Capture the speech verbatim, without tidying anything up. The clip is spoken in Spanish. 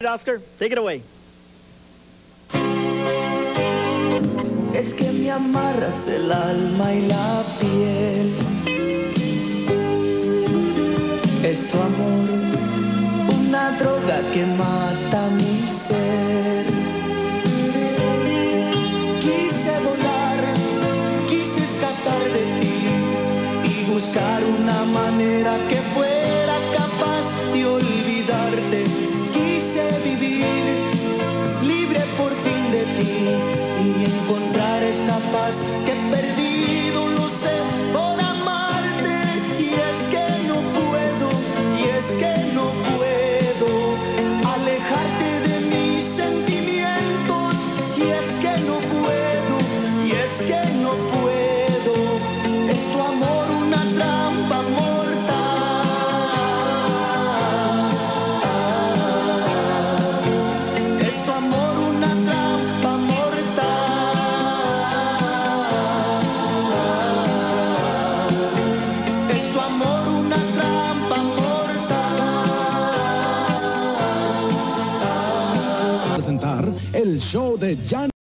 Oscar, take it away. Es que me amarras el alma y la piel. Es tu amor, una droga que mata mi ser. Quise volar, quise escapar de ti y buscar una manera que fuera capaz de olvidarte. Quise vivir libre por fin de ti y encontrar esa paz que he perdido, lo sé, por amarte. Y es que no puedo, y es que no puedo alejarte de mis sentimientos. Y es que no puedo, y es que no puedo. Es tu amor una trampa mortal. Es tu amor una trampa mortal. Es tu amor una trampa mortal. Presentar el show de Jan